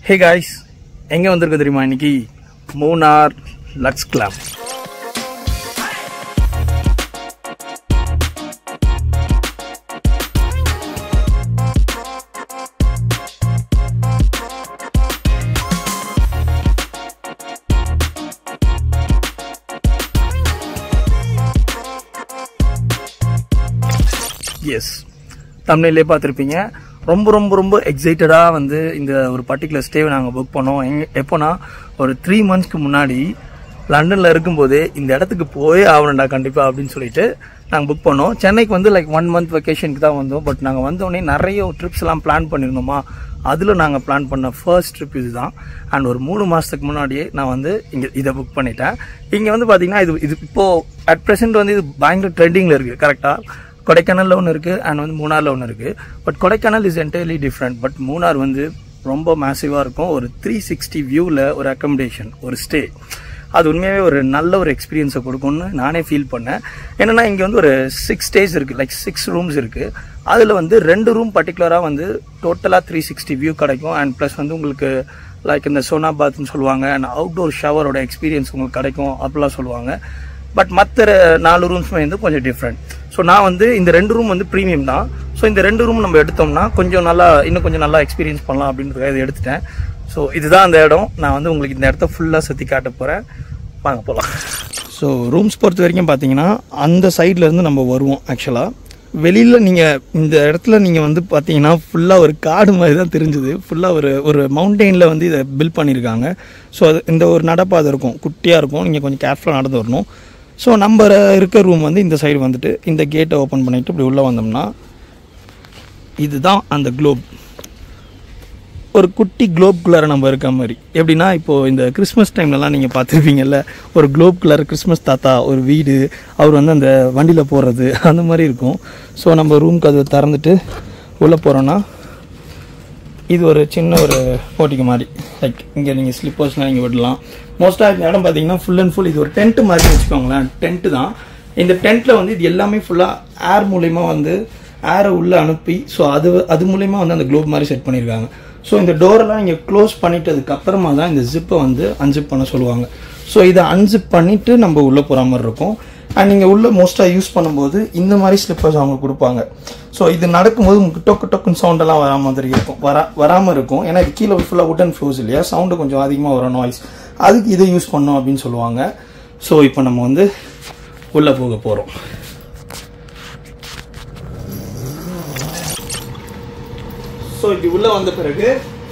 Hey guys, எங்க வந்திருக்கோம் தெரியுமா இன்னைக்கு மூனார் Luxeglamp. Yes, thumbnail பார்த்திருப்பீங்க. ரொம்ப எக்ஸைட்டடா வந்து இந்த ஒரு பர்టిక్యులர் ஸ்டேவை நாங்க புக் பண்ணோம். எப்போனா ஒரு 3 monthsக்கு முன்னாடி லண்டன்ல இருக்கும்போதே இந்த இடத்துக்கு போயே ஆகணும்டா கண்டிப்பா அப்படின்னு சொல்லிட்டு நாங்க புக் பண்ணோம். சென்னைக்கு வந்து லைக் 1 month வெக்கேஷனுக்கு தான் வந்தோம். பட் நாங்க வந்தோடனே நிறைய ட்ரிப்ஸ் எல்லாம் பிளான் பண்ணிருந்தோமா, அதுல நாங்க பிளான் பண்ண ஃபர்ஸ்ட் ட்ரிப் இதுதான். அண்ட் ஒரு 3 மாசத்துக்கு முன்னாடியே நான் வந்து இங்க இதை புக் பண்ணிட்டேன். இங்க வந்து பாத்தீங்கன்னா இது இப்போ அட் பிரசன்ட் வந்து இது பயங்கர ட்ரெண்டிங்ல இருக்கு. கரெக்டா கொடைக்கானல்ல ஒன்று இருக்கு அண்ட் வந்து மூணார்ல ஒன்று இருக்கு. But Kodaikanal is entirely different. But Munnar வந்து ரொம்ப மேசிவா இருக்கும். ஒரு 360 வியூல ஒரு அக்கமடேஷன், ஒரு ஸ்டே, அது உண்மையாகவே ஒரு நல்ல ஒரு எக்ஸ்பீரியன்ஸை கொடுக்கும்னு நானே ஃபீல் பண்ணேன். என்னன்னா இங்கே வந்து ஒரு 6 days இருக்கு, லைக் 6 rooms இருக்கு. அதில் வந்து 2 room பர்டிகுலராக வந்து டோட்டலாக 360 வியூ கிடைக்கும். அண்ட் ப்ளஸ் வந்து உங்களுக்கு லைக் இந்த சோனா பாத்னு சொல்லுவாங்க அண்ட் அவுட்டோர் ஷவரோட எக்ஸ்பீரியன்ஸ் உங்களுக்கு கிடைக்கும் அப்படிலாம் சொல்லுவாங்க. பட் மற்ற 4 ரூம்ஸுமே வந்து கொஞ்சம் டிஃப்ரெண்ட். ஸோ நான் வந்து இந்த 2 room வந்து ப்ரீமியம் தான். ஸோ இந்த 2 room நம்ம எடுத்தோம்னா இன்னும் கொஞ்சம் நல்லா எக்ஸ்பீரியன்ஸ் பண்ணலாம் அப்படின்றதுக்காக இதை எடுத்துட்டேன். ஸோ இதுதான் அந்த இடம். நான் வந்து உங்களுக்கு இந்த இடத்த ஃபுல்லாக சுற்றி காட்ட போகிறேன். வாங்க போகலாம். ஸோ ரூம்ஸ் பொறுத்த வரைக்கும் பார்த்தீங்கன்னா அந்த சைட்லேருந்து நம்ம வருவோம். ஆக்சுவலாக வெளியில் நீங்கள் இந்த இடத்துல நீங்கள் வந்து பார்த்தீங்கன்னா ஃபுல்லாக ஒரு காடு மாதிரி தான் தெரிஞ்சுது. ஃபுல்லாக ஒரு மவுண்டெயினில் வந்து இதை பில்ட் பண்ணியிருக்காங்க. ஸோ அது இந்த ஒரு நடப்பாதை இருக்கும், குட்டியாக இருக்கும். நீங்கள் கொஞ்சம் கேர்ஃபுல்லாக நடந்து வரணும். ஸோ நம்ம இருக்க ரூம் வந்து இந்த சைடு வந்துட்டு இந்த கேட்டை ஓப்பன் பண்ணிவிட்டு இப்படி உள்ளே வந்தோம்னா இதுதான் அந்த குளோப். ஒரு குட்டி குளோப்குள்ளார நம்ம இருக்க மாதிரி. எப்படின்னா இப்போது இந்த கிறிஸ்மஸ் டைம்லலாம் நீங்கள் பார்த்துருப்பீங்கல்ல, ஒரு குளோப்குள்ளார கிறிஸ்மஸ் தாத்தா ஒரு வீடு, அவர் வந்து அந்த வண்டியில் போடுறது அந்த மாதிரி இருக்கும். ஸோ நம்ம ரூம்க்கு அது திறந்துட்டு உள்ளே போகிறோன்னா இது ஒரு சின்ன ஒரு போட்டிக்கு மாதிரி. லைக் இங்கே நீங்கள் ஸ்லிப்பர்ஸ்லாம் நீங்கள் விடலாம். மோஸ்ட்டாக இந்த இடம் பார்த்தீங்கன்னா ஃபுல் அண்ட் ஃபுல் இது ஒரு டென்ட் மாதிரி வச்சுக்கோங்களேன். டென்ட்டு தான். இந்த டென்ட்டில் வந்து இது எல்லாமே ஃபுல்லாக ஏர் மூலயமா வந்து ஏரை உள்ளே அனுப்பி ஸோ அது மூலயமா வந்து அந்த குளோப் மாதிரி செட் பண்ணியிருக்காங்க. ஸோ இந்த டோரெல்லாம் நீங்கள் க்ளோஸ் பண்ணிட்டதுக்கு அப்புறமா தான் இந்த ஜிப்பை வந்து அன்சிப் பண்ண சொல்லுவாங்க. ஸோ இதை அன்சிப் பண்ணிவிட்டு நம்ம உள்ளே போகிற மாதிரி இருக்கும். அண்ட் நீங்கள் உள்ளே மோஸ்ட்டாக யூஸ் பண்ணும்போது இந்த மாதிரி ஸ்லிப்பர்ஸ் அவங்க கொடுப்பாங்க. ஸோ இது நடக்கும்போது உங்களுக்கு டொக்குன்னு சவுண்டெல்லாம் வரா மாதிரி இருக்கும், வராமல் இருக்கும். ஏன்னா இது கீழே ஃபுல்லாக வுடன் ஃப்ளோர்ஸ் இல்லையா, சவுண்டு கொஞ்சம் அதிகமாக வரும், நாய்ஸ். அதுக்கு இதை யூஸ் பண்ணோம் அப்படின்னு சொல்லுவாங்க. ஸோ இப்போ நம்ம வந்து உள்ளே போக போகிறோம். ஸோ இப்படி உள்ளே வந்த பிறகு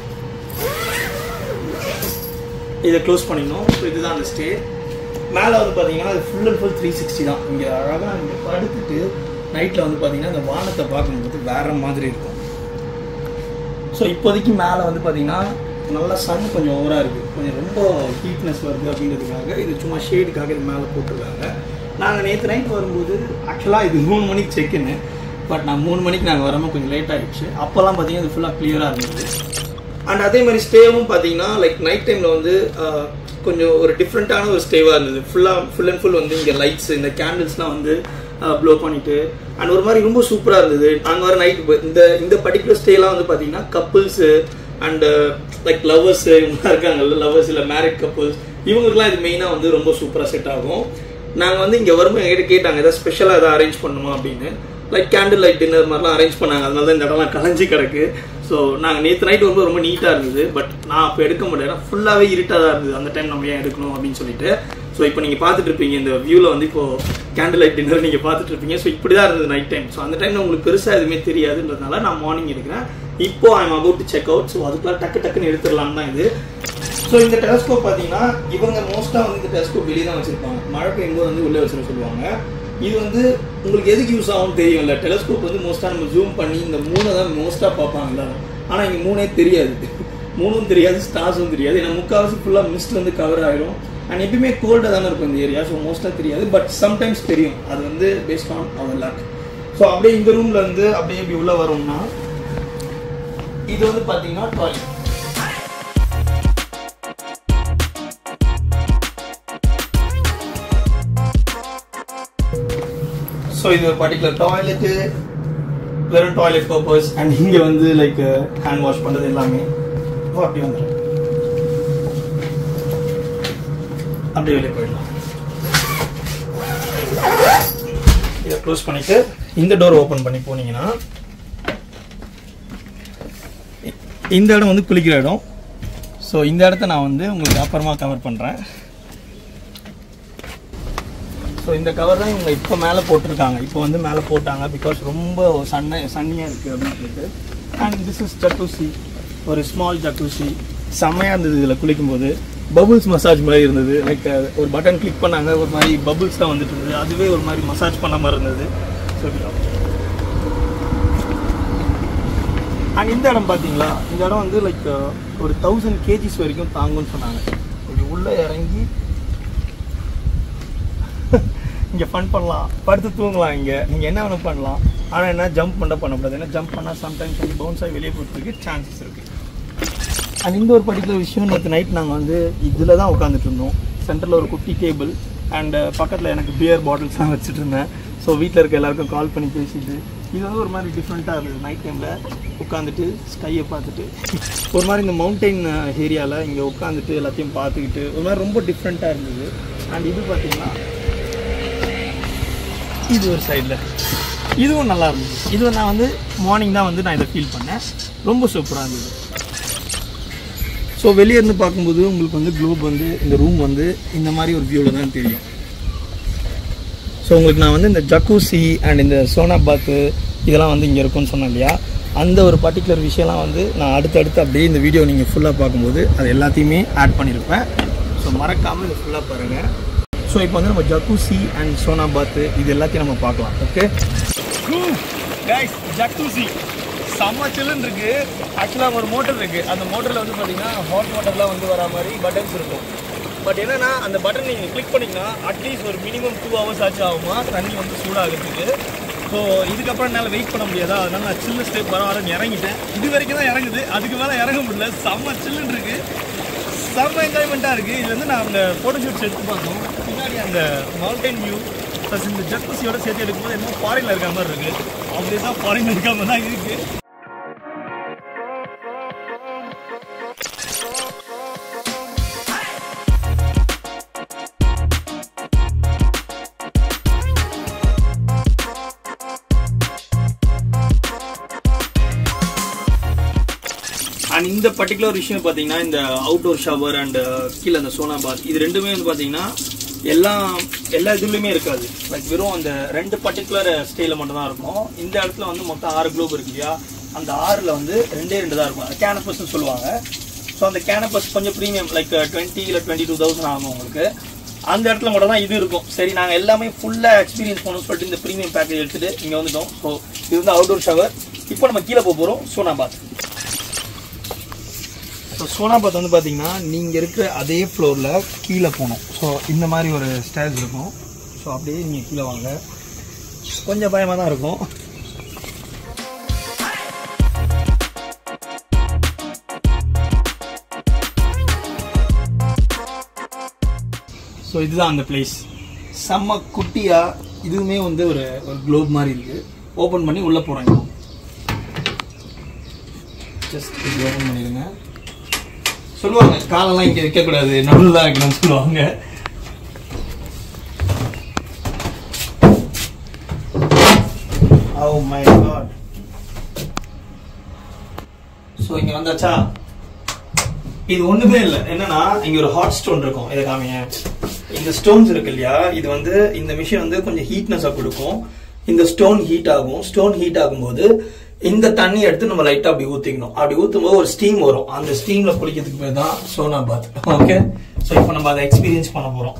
இதை க்ளோஸ் பண்ணிடணும். ஸோ இதுதான் அந்த ஸ்டே. மேலே வந்து பார்த்தீங்கன்னா அது ஃபுல் அண்ட் ஃபுல் 360 தான். இங்கே அழகாக இங்கே படுத்துட்டு நைட்டில் வந்து பார்த்தீங்கன்னா அந்த வானத்தை பார்க்கும்போது வேறு மாதிரி இருக்கும். ஸோ இப்போதைக்கு மேலே வந்து பார்த்தீங்கன்னா நல்லா சன் கொஞ்சம் ஓவராக இருக்குது, கொஞ்சம் ரொம்ப ஹீட்னஸ் வருது அப்படின்றதுக்காக இது சும்மா ஷேடுக்காக இது மேலே போட்டிருக்காங்க. நாங்கள் நேற்று நைட் வரும்போது ஆக்சுவலாக இது 3 மணிக்கு செக்இன்னு. பட் நான் 3 மணிக்கு நாங்கள் வரும்போது கொஞ்சம் லேட் ஆகிடுச்சு. அப்போல்லாம் பார்த்தீங்கன்னா இது ஃபுல்லாக கிளியராக இருந்தது. அண்ட் அதே மாதிரி ஸ்டேவும் பார்த்தீங்கன்னா லைக் நைட் டைமில் வந்து கொஞ்சம் ஒரு டிஃப்ரெண்ட்டான ஒரு ஸ்டேவாக இருந்தது. ஃபுல் அண்ட் ஃபுல் வந்து இங்கே லைட்ஸ், இந்த கேண்டில்ஸ்லாம் வந்து ப்ளோ பண்ணிட்டு அண்ட் ஒரு மாதிரி ரொம்ப சூப்பராக இருந்தது. நாங்கள் வர நைட் இந்த பர்டிகுலர் ஸ்டேலாம் வந்து பார்த்தீங்கன்னா கப்புள்ஸு அண்ட் லைக் லவ்வர்ஸ் இவங்களாம் இருக்காங்கல்ல, லவ்வர்ஸ் இல்லை மேரிட் கப்புள்ஸ், இவங்களுக்குலாம் இது மெயினாக வந்து ரொம்ப சூப்பராக செட் ஆகும். நாங்கள் வந்து இங்கே வரும்போது எங்கிட்ட கேட்டாங்க ஏதாவது ஸ்பெஷலாக எதாவது அரேஞ்ச் பண்ணணுமா அப்படின்னு. லைக் கேண்டில் லைட் டின்னர் மாதிரிலாம் அரேஞ்ச் பண்ணாங்க. அதனால தான் இந்த இடம்லாம் கலைஞ்சி கிடக்கு. ஸோ நாங்கள் நேற்று நைட் வரும்போது ரொம்ப நீட்டாக இருந்தது. பட் நான் அப்போ எடுக்க முடியாது, ஃபுல்லாகவே இருட்டாக தான் இருந்தது. அந்த டைம் நம்ம ஏன் எடுக்கணும் அப்படின்னு சொல்லிட்டு. ஸோ இப்போ நீங்கள் பார்த்துட்டு இருப்பீங்க இந்த வியூவில் வந்து இப்போது கேண்டில் லைட் டின்னர் நீங்கள் பார்த்துட்டு இருப்பீங்க. ஸோ இப்படி தான் இருந்தது நைட் டைம். ஸோ அந்த டைம் உங்களுக்கு பெருசாக எதுவுமே தெரியாதுன்றதுனால நான் மார்னிங் எடுக்கிறேன். இப்போ I'm about to check out. So அதுக்குலாம் டக்குன்னு எடுத்துடலாம் தான் இது. ஸோ இந்த டெலஸ்கோப் பார்த்தீங்கன்னா இவங்க மோஸ்ட்டாக வந்து இந்த டெலஸ்கோப் வெளியே தான் வச்சுருப்பாங்க. மழை பெய்யும்போது வந்து உள்ளே வச்சுருக்க சொல்லுவாங்க. இது வந்து உங்களுக்கு எதுக்கு யூஸ் ஆகும்னு தெரியும்ல. டெலஸ்கோப் வந்து மோஸ்ட்டாக நம்ம ஜூம் பண்ணி இந்த 3 தான் மோஸ்ட்டாக பார்ப்பாங்க எல்லாரும். ஆனால் இங்கே 3 தெரியாது, 3 தெரியாது, ஸ்டார்ஸும் தெரியாது. ஏன்னா முக்கால்வாசி ஃபுல்லாக மிஸ்ட் வந்து கவர் ஆகிடும். அண்ட் எப்பயுமே கோல்டாக தானே இருக்கும் இந்த ஏரியா. ஸோ மோஸ்ட்டாக தெரியாது. பட் சம்டைம்ஸ் தெரியும். அது வந்து based on our luck. So அப்படியே இந்த ரூமில் இருந்து அப்படியே இப்படி உள்ளே வரோம்னா இது வந்து பார்த்தீங்கன்னா டாய்லெட். ஸோ இது ஒரு பர்டிகுலர் டாய்லெட்டு, வெறும் டாய்லெட் பர்பஸ். அண்ட் இங்கே வந்து லைக் ஹேண்ட் வாஷ் பண்ணுறது எல்லாமே அப்படி வந்துடும். அப்படியே வெளியே போயிடலாம். இதை க்ளோஸ் பண்ணிட்டு இந்த டோர் ஓப்பன் பண்ணி போனீங்கன்னா இந்த இடம் வந்து குளிக்கிற இடம். ஸோ இந்த இடத்த நான் வந்து உங்களுக்கு அப்புறமா கவர் பண்ணுறேன். ஸோ இந்த கவர் தான் இவங்க இப்போ மேலே போட்டிருக்காங்க. இப்போ வந்து மேலே போட்டாங்க பிகாஸ் ரொம்ப சன்னியாக இருக்குது அப்படின்னு சொல்லிட்டு. அண்ட் திஸ் இஸ் ஜக்கூசி, ஒரு ஸ்மால் ஜக்கூசி. செம்மையாக இருந்தது. இதில் குளிக்கும்போது பபுள்ஸ் மசாஜ் மாதிரி இருந்தது. லைக் ஒரு பட்டன் கிளிக் பண்ணாங்க, ஒரு மாதிரி பபுள்ஸ் தான் வந்துட்டு இருந்தது. அதுவே ஒரு மாதிரி மசாஜ் பண்ண மாதிரி இருந்தது. ஸோ அண்ட் இந்த இடம் பார்த்தீங்களா, இந்த இடம் வந்து லைக் ஒரு 1000 kgs வரைக்கும் தாங்கும்னு சொன்னாங்க. கொஞ்சம் உள்ளே இறங்கி இங்கே ஃபன் பண்ணலாம், படுத்து தூங்கலாம். இங்கே நீங்கள் என்ன வேணும் பண்ணலாம். ஆனால் என்ன ஜம்ப் பண்ணக்கூடாது. ஏன்னா ஜம்ப் பண்ணால் சம்டைம்ஸ் வந்து பவுன்ஸ் ஆகி வெளியே போகிறதுக்கு சான்சஸ் இருக்குது. அண்ட் இந்த ஒரு பர்டிகுலர் விஷயம், நேற்று நைட் நாங்கள் வந்து இதில் தான் உட்காந்துட்டு இருந்தோம். சென்டரில் ஒரு குட்டி டேபிள் அண்ட் பக்கத்தில் எனக்கு பியர் பாட்டில்ஸ்லாம் வச்சுட்டு இருந்தேன். ஸோ வீட்டில் இருக்க எல்லாருக்கும் கால் பண்ணி பேசிட்டு இது வந்து ஒரு மாதிரி டிஃப்ரெண்ட்டாக இருந்தது. நைட் டைமில் உட்காந்துட்டு ஸ்கையை பார்த்துட்டு ஒரு மாதிரி இந்த மவுண்டெயின் ஏரியாவில் இங்கே உட்காந்துட்டு எல்லாத்தையும் பார்த்துக்கிட்டு ஒரு மாதிரி ரொம்ப டிஃப்ரெண்ட்டாக இருந்தது. அண்ட் இது பார்த்திங்கன்னா இது ஒரு சைடில் இதுவும் நல்லா இருந்தது. இது நான் வந்து மார்னிங் தான் வந்து நான் இதை ஃபீல் பண்ணேன். ரொம்ப சூப்பராக இருந்தது. ஸோ வெளியே இருந்து பார்க்கும்போது உங்களுக்கு வந்து க்ளோப் வந்து இந்த ரூம் வந்து இந்த மாதிரி ஒரு வியூவில் தான் தெரியும். ஸோ உங்களுக்கு நான் வந்து இந்த ஜக்கூசி அண்ட் இந்த சோனா பாத்து இதெல்லாம் வந்து இங்கே இருக்கும்னு சொன்னேன் இல்லையா, அந்த ஒரு பர்டிகுலர் விஷயம்லாம் வந்து நான் அடுத்தடுத்து அப்படியே இந்த வீடியோ நீங்கள் ஃபுல்லாக பார்க்கும்போது அது எல்லாத்தையுமே ஆட் பண்ணியிருப்பேன். ஸோ மறக்காமல் இதை ஃபுல்லாக பாருங்கள். ஸோ இப்போ வந்து நம்ம ஜக்கூசி அண்ட் சோனா பாத்து இது எல்லாத்தையும் நம்ம பார்க்கலாம். ஓகே கைஸ், ஜக்கூசி செம்ம சில்லுன்னு இருக்குது. ஆக்சுவலாக ஒரு மோட்டர் இருக்குது. அந்த மோட்டரில் வந்து பார்த்தீங்கன்னா ஹாட் வாட்டர்லாம் வந்து வர மாதிரி பட்டன்ஸ் இருக்கும். பட் என்னென்னா அந்த பட்டன் நீங்கள் கிளிக் பண்ணிங்கன்னா அட்லீஸ்ட் ஒரு மினிமம் 2 hours ஆச்சு ஆகுமா தண்ணி வந்து சூடாகிறதுக்கு. ஸோ இதுக்கப்புறம் என்னால் வெயிட் பண்ண முடியாதா, அதனால் நான் சில்லு ஸ்டெப் வர இறங்கிட்டேன். இது வரைக்கும் தான் இறங்குது, அதுக்கு மேலே இறங்க முடியல. செம்ம சில்லுன்னு இருக்குது, செம்ம என்ஜாய்மெண்ட்டாக இருக்குது. இது வந்து நான் அந்த ஃபோட்டோஷூட்ஸ் எடுத்து பார்த்தோம். பின்னாடி அந்த மவுண்டைன் வியூ ப்ளஸ் இந்த ஜக்கூசியோட சேர்த்து எடுக்கும்போது என்னமோ ஃபாரினில் இருக்க மாதிரி இருக்குது. அப்படியே தான் ஃபாரினில் இருக்க மாதிரி தான் இருக்குது. அண்ட் இந்த பர்டிகுலர் விஷயம் பார்த்தீங்கன்னா இந்த அவுட்டோர் ஷவர் அண்ட் கீழே அந்த சோனா பாத் இது ரெண்டுமே வந்து பார்த்தீங்கன்னா எல்லா இதுலையுமே இருக்காது. லைக் வெறும் அந்த 2 பர்டிகுலர் ஸ்டேல மட்டும் தான் இருக்கும். இந்த இடத்துல வந்து மொத்தம் 6 குளோப் இருக்கு இல்லையா, அந்த 6ல் வந்து 2 தான் இருக்கும். கேனப்பஸ்ன்னு சொல்லுவாங்க. ஸோ அந்த கேனப்பஸ் கொஞ்சம் ப்ரீமியம், லைக் 20 இல்லை 22,000 ஆகும் உங்களுக்கு. அந்த இடத்துல மட்டும் தான் இது இருக்கும். சரி, நாங்கள் எல்லாமே ஃபுல்லாக எக்ஸ்பீரியன்ஸ் பண்ணணும்னு சொல்லிட்டு இந்த ப்ரீமியம் பேக்கேஜ் எடுத்துகிட்டு இங்கே வந்துட்டோம். ஸோ இது வந்து அவுட்டோர் ஷவர். இப்போ நம்ம கீழே போகிறோம் sauna bath. So sauna bath வந்து பார்த்தீங்கன்னா நீங்கள் இருக்கிற அதே ஃப்ளோரில் கீழே போகணும். ஸோ இந்த மாதிரி ஒரு ஸ்டேர்ஸ் இருக்கும். ஸோ அப்படியே நீங்கள் கீழே வாங்க. கொஞ்சம் பயமாக தான் இருக்கும். ஸோ இதுதான் அந்த பிளேஸ். செம்ம குட்டியாக இதுவுமே வந்து ஒரு குளோப் மாதிரி இருக்குது. ஓப்பன் பண்ணி உள்ளே போகிறோம். ஜஸ்ட் இது ஓப்பன் பண்ணிடுங்க. சொல்லுவாங்க காலெல்லாம் இங்கே வைக்கக்கூடாது, நடுவில் தான் வைக்கணும்னு சொல்லுவாங்க. Oh my God. ஸோ இங்கே வந்தாச்சா, இது ஒன்றுமே இல்லை. என்னன்னா இங்கே ஒரு ஹாட் ஸ்டோன் இருக்கும். இதை காமிங்க. இந்த ஸ்டோன்ஸ் இருக்கு இல்லையா, இது வந்து இந்த மிஷின் வந்து கொஞ்சம் ஹீட்னஸாக கொடுக்கும். இந்த ஸ்டோன் ஹீட் ஆகும். ஸ்டோன் ஹீட் ஆகும்போது இந்த தண்ணி எடுத்து நம்ம லைட்டா அப்படி ஊத்திக்கணும். அப்படி ஊத்தும் போது ஒரு ஸ்டீம் வரும். அந்த ஸ்டீம்ல குளிக்கிறதுக்கு பேர் தான் சோனா பாத். ஓகே, ஸோ இப்போ நம்ம அதை எக்ஸ்பீரியன்ஸ் பண்ண போறோம்.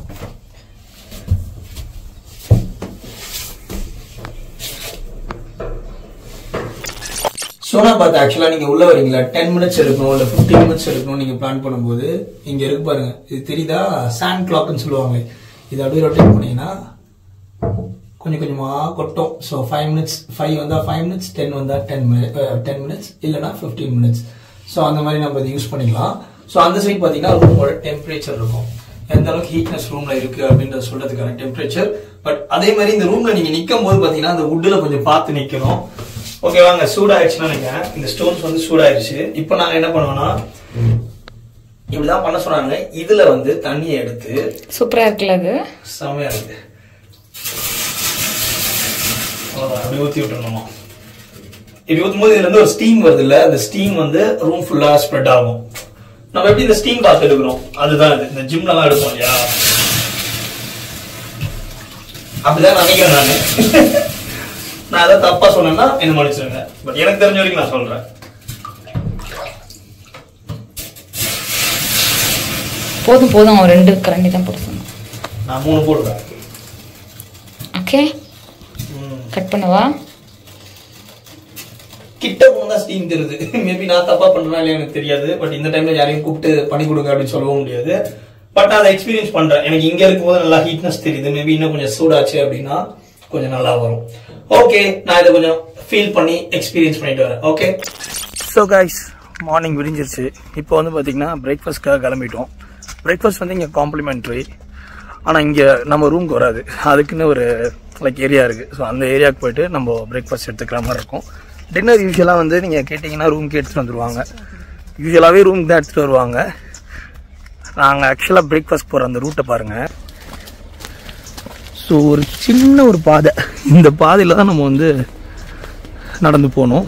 சோனா பாத் ஆக்சுவலா நீங்க உள்ள வரீங்களா 10 minutes இருக்கணும் இல்ல 15 minutes இருக்கணும் நீங்க பிளான் பண்ணும்போது இங்க இருக்கு பாருங்க. இது தெரியுதா, சாண்ட் கிளாக்னு சொல்லுவாங்க. இது அப்படியே ரொட்டேட் பண்ணீங்கன்னா கொஞ்சம் கொஞ்சமா கொட்டும். ஸோ 5 minutes, 5 வந்தா 5 minutes, 10 வந்தா 10 minutes, இல்லைன்னா 15 minutes. ஸோ அந்த மாதிரி நம்ம இதை யூஸ் பண்ணிக்கலாம். ஸோ அந்த சைட் பார்த்தீங்கன்னா ரூமோட டெம்பரேச்சர் இருக்கும், எந்த அளவுக்கு ஹீட்னஸ் ரூம்ல இருக்கு அப்படின்றத சொல்றதுக்கான டெம்பரேச்சர். பட் அதே மாதிரி இந்த ரூம்ல நீங்க நிற்கும் போது பார்த்தீங்கன்னா அந்த வுட்ல கொஞ்சம் பார்த்து நிற்கணும். ஓகே வாங்க, சூடாயிடுச்சுன்னா நினைக்கிறேன். இந்த ஸ்டோன்ஸ் வந்து சூடாயிருச்சு. இப்போ நாங்கள் என்ன பண்ணுவோம்னா இப்படிதான் பண்ண சொன்னாங்க. இதுல வந்து தண்ணியை எடுத்து சூப்பரா இருக்குல்ல, அது செமையா இருக்கு. அப்படி ஊற்றி விட்டுருணுமா. இப்படி ஊற்றும் போது இதுல இருந்து ஒரு ஸ்டீம் வருது இல்ல, அந்த ஸ்டீம் வந்து ரூம் ஃபுல்லா ஸ்ப்ரெட் ஆகும். நம்ம எப்படி இந்த ஸ்டீம் பாத் எடுக்கிறோம் அதுதான் இது. இந்த ஜிம்ல எல்லாம் எடுப்போம் இல்லையா, அப்படிதான் நினைக்கிறேன் நானு. நான் அதை தப்பா சொன்னேன்னா என்ன மன்னிச்சிருங்க. பட் எனக்கு தெரிஞ்ச வரைக்கும் நான் சொல்றேன். போதும் போதும், 2 கரண்டி தான் போட சொன்னேன். நான் 3 போடுவேன். ஓகே, கட் பண்ணவா? கிட்ட போனா ஸ்டீம் தெரியுது. மேபி நான் தப்பா பண்றேனா இல்லையா எனக்கு தெரியாது. பட் இந்த டைம்ல யாரையும் கூப்பிட்டு பண்ணி கொடுங்க அப்படின்னு சொல்லவும் முடியாது. பட் நான் அதை எக்ஸ்பீரியன்ஸ் பண்றேன். எனக்கு இங்க இருக்கும்போது நல்லா ஹீட்னஸ் தெரியுது. மேபி இன்னும் கொஞ்சம் சூடாச்சு அப்படின்னா கொஞ்சம் நல்லா வரும். ஓகே, நான் இதை கொஞ்சம் ஃபீல் பண்ணி எக்ஸ்பீரியன்ஸ் பண்ணிட்டு வரேன். ஓகே, ஸோ கைஸ், மார்னிங் விடிஞ்சிருச்சு. இப்போ வந்து பார்த்தீங்கன்னா பிரேக்ஃபாஸ்ட்காக கிளம்பிட்டோம். பிரேக்ஃபாஸ்ட் வந்து இங்கே காம்ப்ளிமெண்ட்ரி. ஆனால் இங்கே நம்ம ரூமுக்கு வராது, அதுக்குன்னு ஒரு லைக் ஏரியா இருக்குது. ஸோ அந்த ஏரியாவுக்கு போயிட்டு நம்ம பிரேக்ஃபாஸ்ட் எடுத்துக்கிற மாதிரி இருக்கும். டின்னர் யூஸ்வலாக வந்து நீங்கள் கேட்டிங்கன்னா ரூமுக்கு எடுத்துகிட்டு வந்துடுவாங்க. யூஸ்வலாகவே ரூமுக்கு தான் எடுத்துகிட்டு வருவாங்க. நாங்கள் ஆக்சுவலாக பிரேக்ஃபாஸ்ட் போகிற அந்த ரூட்டை பாருங்கள். ஸோ ஒரு சின்ன ஒரு பாதை, இந்த பாதையில் தான் நம்ம வந்து நடந்து போகணும்.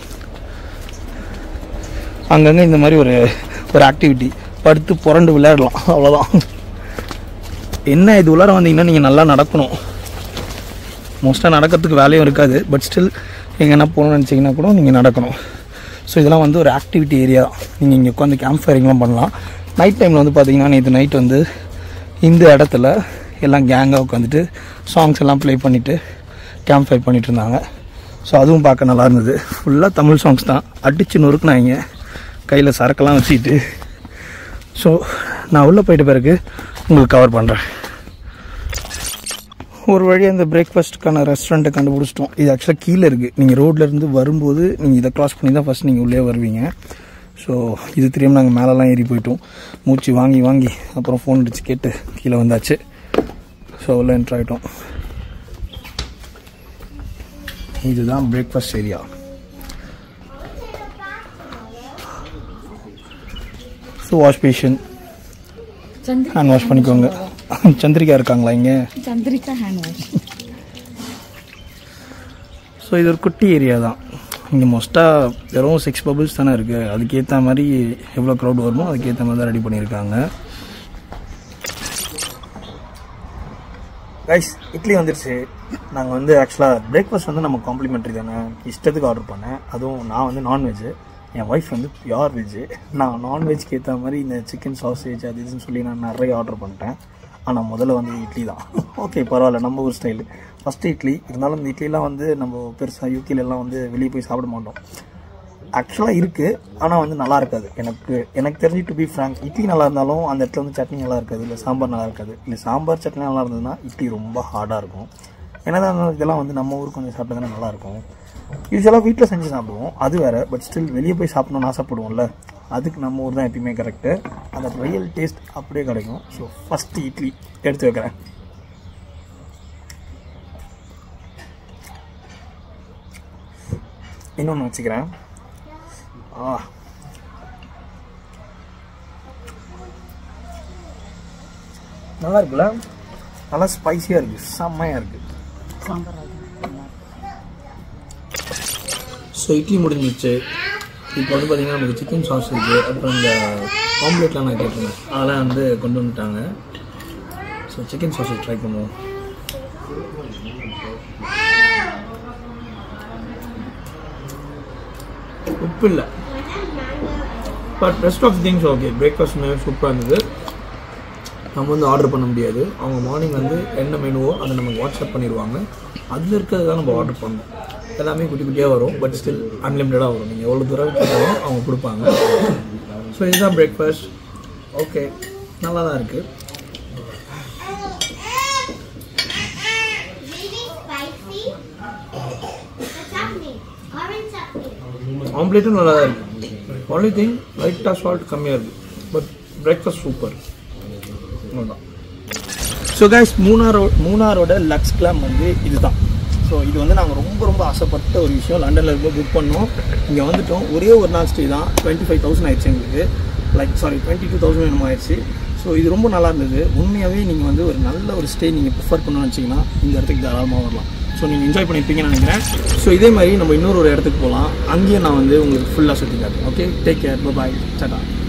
அங்கங்கே இந்த மாதிரி ஒரு ஆக்டிவிட்டி, படுத்து புரண்டு விளையாடலாம், அவ்வளோதான். என்ன இது உள்ளார வந்தீங்கன்னா நீங்கள் நல்லா நடக்கணும். மோஸ்ட்டாக நடக்கிறதுக்கு வேலையும் இருக்காது. பட் ஸ்டில் எங்கன்னா போகணும்னு நினச்சிங்கன்னா கூட நீங்கள் நடக்கணும். ஸோ இதெல்லாம் வந்து ஒரு ஆக்டிவிட்டி ஏரியா. நீங்கள் இங்கே உட்காந்து கேம்ப் ஃபயரிங்லாம் பண்ணலாம். நைட் டைமில் வந்து பார்த்தீங்கன்னா நேற்று நைட் வந்து இந்த இடத்துல எல்லாம் கேங்காக உட்காந்துட்டு சாங்ஸ் எல்லாம் ப்ளே பண்ணிவிட்டு கேம்ப் ஃபயர் பண்ணிகிட்டு இருந்தாங்க. ஸோ அதுவும் பார்க்க நல்லா இருந்தது. ஃபுல்லாக தமிழ் சாங்ஸ் தான். அடிச்சு நொறுக்குனாங்க கையில் சரக்கெல்லாம் வச்சுக்கிட்டு. ஸோ நான் உள்ளே போயிட்ட பிறகு உங்களுக்கு கவர் பண்ணுறேன். ஒரு வழி அந்த பிரேக்ஃபாஸ்ட்டுக்கான ரெஸ்டாரண்ட்டை கண்டுபிடிச்சிட்டோம். இது ஆக்சுவலாக கீழே இருக்குது. நீங்கள் ரோட்லேருந்து வரும்போது நீங்கள் இதை க்ராஸ் பண்ணி தான் ஃபஸ்ட் நீங்கள் உள்ளே வருவீங்க. ஸோ இது தெரியாமல் நாங்கள் மேலெலாம் ஏறி போயிட்டோம். மூச்சு வாங்கி வாங்கி அப்புறம் ஃபோன் அடிச்சு கேட்டு கீழே வந்தாச்சு. ஸோ உள்ள என்ட்ரு ஆகிட்டோம். இதுதான் breakfast area. So wash basin, hand wash பண்ணிக்கோங்க. சந்திரிகா இருக்காங்களா இங்கே? Chandrika hand wash. ஸோ இது ஒரு குட்டி ஏரியா தான். இங்கே மோஸ்ட்டாக வெறும் 6 பபிள்ஸ் தானே இருக்குது. அதுக்கேற்ற மாதிரி எவ்வளோ க்ரௌட் வருமோ அதுக்கேற்ற மாதிரி தான் ரெடி பண்ணியிருக்காங்க. கைஸ், இட்லி வந்துடுச்சு. நாங்கள் வந்து ஆக்சுவலாக பிரேக்ஃபாஸ்ட் வந்து நம்ம காம்ப்ளிமெண்ட்ரி தானே, இஷ்டத்துக்கு ஆர்டர் பண்ணேன். அதுவும் நான் வந்து நான்வெஜ்ஜு, என் ஒய்ஃப் வந்து பியூர் வெஜ்ஜு. நான் நான்வெஜ்க்கு ஏற்ற மாதிரி இந்த சிக்கன் சாசேஜ் அது இதுன்னு சொல்லி நான் நிறைய ஆர்டர் பண்ணிட்டேன். ஆனால் முதல்ல வந்து இட்லி தான். ஓகே, பரவாயில்ல, நம்ம ஒரு ஸ்டைலு. ஃபஸ்ட்டு இட்லி. இருந்தாலும் இந்த இட்லிலாம் வந்து நம்ம பெருசாக யூகேலெல்லாம் வந்து வெளியே போய் சாப்பிட மாட்டோம். ஆக்சுவலாக இருக்குது, ஆனால் வந்து நல்லா இருக்காது. எனக்கு தெரிஞ்சு டு பி ஃப்ராங்க், இட்லி நல்லா இருந்தாலும் அந்த இடத்துல வந்து சட்னி நல்லா இருக்காது, இல்லை சாம்பார் நல்லா இருக்காது. இல்லை சாம்பார் சட்னி நல்லா இருந்ததுன்னா இட்லி ரொம்ப ஹார்டாக இருக்கும். என்னதான் இதெல்லாம் வந்து நம்ம ஊருக்கு கொஞ்சம் சாப்பிட்டா தானே நல்லாயிருக்கும். யூஸ்வலாக வீட்டில் செஞ்சு சாப்பிடுவோம், அது வேறு. பட் ஸ்டில் வெளியே போய் சாப்பிடணும்னு ஆசைப்படுவோம்ல, அதுக்கு நம்ம ஊர் தான் எப்பயுமே கரெக்டு. அந்த ரியல் டேஸ்ட் அப்படியே கிடைக்கும். ஸோ ஃபஸ்ட்டு இட்லி எடுத்து வைக்கிறேன். இன்னொன்று வச்சுக்கிறேன். நல்லா இருக்குல்ல, நல்லா ஸ்பைஸியாக இருக்குது, செம்மையாக இருக்குது. ஸோ இட்லி முடிஞ்சிச்சு. இப்போ வந்து பார்த்திங்கன்னா நமக்கு சிக்கன் சாஸ் இருக்குது. அப்புறம் இந்த ஆம்லேட்லாம் நான் கேட்டிருந்தேன், அதெல்லாம் வந்து கொண்டு வந்துட்டாங்க. ஸோ சிக்கன் சாஸ் ட்ரை பண்ணுவோம். உப்பு இல்லை, but rest of things okay. Breakfast menu சூப்பராக இருந்தது. நம்ம வந்து ஆர்டர் பண்ண முடியாது. அவங்க மார்னிங் வந்து என்ன மெனுவோ அதை நமக்கு வாட்ஸ்அப் பண்ணிடுவாங்க. அதில் இருக்கிறது தான் நம்ம ஆர்டர் பண்ணணும். எல்லாமே குட்டி குட்டியாக வரும், பட் ஸ்டில் அன்லிமிட்டடாக வரும். நீங்கள் எவ்வளோ தூரம் கேட்டாலும் அவங்க கொடுப்பாங்க. ஸோ இதுதான் பிரேக்ஃபாஸ்ட். ஓகே, நல்லா தான் இருக்குது. ஆம்லேட்டும் நல்லா தான் இருக்குது. ஒன்லி திங் லைட்டாக சால்ட் கம்மியாக இருக்குது, பட் பிரேக்ஃபாஸ்ட் சூப்பர். அவ்வளோதான். ஸோ கைஸ், மூணாரோட லக்ஸ்கிளாம்ப் வந்து இதுதான். ஸோ இது வந்து நாங்கள் ரொம்ப ரொம்ப ஆசைப்பட்ட ஒரு விஷயம். லண்டனில் இருக்கும்போது புக் பண்ணோம், இங்கே வந்துட்டோம். ஒரே ஒரு நாள் ஸ்டே தான், 25,000 ஆயிடுச்சு எங்களுக்கு. லைக் சாரி 22,000 என்னமோ ஆயிடுச்சு. ஸோ இது ரொம்ப நல்லா இருந்தது. உண்மையாகவே நீங்கள் வந்து ஒரு நல்ல ஒரு ஸ்டே நீங்கள் ப்ரிஃபர் பண்ணணும்னு வச்சிங்கன்னா இந்த இடத்துக்கு தாராளமாக வரலாம். ஸோ நீங்கள் என்ஜாய் பண்ணியிருப்பீங்கன்னு நினைக்கிறேன். ஸோ இதே மாதிரி நம்ம இன்னொரு இடத்துக்கு போகலாம். அங்கேயும் நான் வந்து உங்களுக்கு ஃபுல்லாக சுற்றி காட்டுறேன். Okay, take care, bye, Tata.